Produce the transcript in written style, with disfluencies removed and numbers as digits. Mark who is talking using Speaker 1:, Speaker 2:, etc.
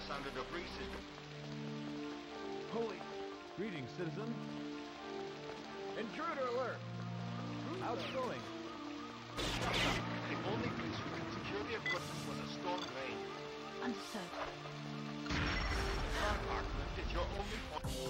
Speaker 1: under the breeze is...
Speaker 2: Holy.
Speaker 3: Greetings, citizen.
Speaker 2: Intruder alert!
Speaker 3: How's it going?
Speaker 1: The only place we could secure the equipment was a storm drain.
Speaker 4: Understood.
Speaker 1: The car park is your only point.